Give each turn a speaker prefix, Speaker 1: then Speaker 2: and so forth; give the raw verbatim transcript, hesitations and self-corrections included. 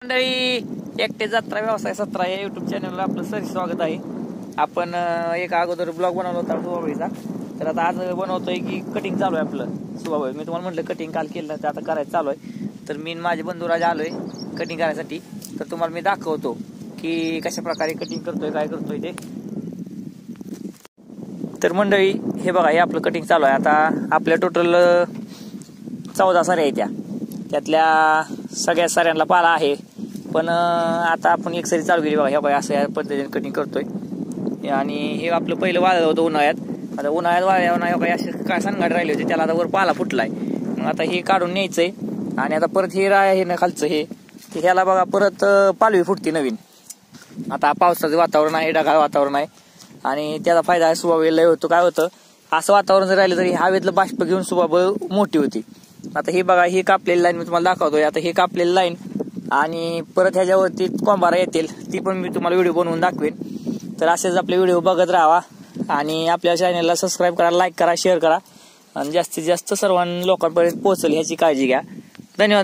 Speaker 1: मंडळी एकटे जत्रा व्यवसाय सतरा या युट्यूब चॅनलला आपलं सर स्वागत आहे. आपण एक अगोदर ब्लॉग बनवला होता सुबाबाईचा, तर आता आज बनवतोय की कटिंग चालू आहे आपलं सुबाबाई. मी तुम्हाला म्हटलं कटिंग काल केलं तर आता करायचं चालू आहे. तर मी माझे बंधुराज आलोय कटिंग करायसाठी. तर तुम्हाला मी दाखवतो की कशा प्रकारे कटिंग करतोय, काय करतोय ते. तर मंडळी हे बघा, हे आपलं कटिंग चालू आहे. आता आपल्या टोटल चौदा साऱ्या आहेत, त्या त्यातल्या सगळ्या साऱ्यांना पाला आहे. पण आता आपण एक सरी चालू केली बघा. ह्या बघा असं या पद्धतीने कटिंग करतोय. आणि हे आपलं पहिलं वाळलं होतं उन्हाळ्यात. आता उन्हाळ्यात वाळल्यावर नाही बघा असे काय सांगाड राहिले होते, त्याला आता वर पाला फुटलाय. मग आता हे काढून न्यायचंय आणि आता परत हे राय हे ना खालचं हे ह्याला बघा परत पालवी फुटते नवीन. आता पावसाचं वातावरण आहे, ढगाळ वातावरण आहे आणि त्याचा फायदा आहे सुबाबाईला होतो. काय होतं, असं वातावरण जर राहिलं तरी हवेतलं बाष्प घेऊन सुबाबाई मोठी होती. आता हे बघा, ही कापलेली लाईन मी तुम्हाला दाखवतोय. आता ही कापलेली लाईन आणि परत ह्याच्यावरती कोंबारा येतील, ती पण मी तुम्हाला व्हिडिओ बनवून दाखवेन. तर असेच आपले व्हिडिओ बघत राहा आणि आपल्या चॅनलला सबस्क्राईब करा, लाईक करा, शेअर करा आणि जास्तीत जास्त सर्वांना लोकांपर्यंत पोहोचेल ह्याची काळजी घ्या. धन्यवाद.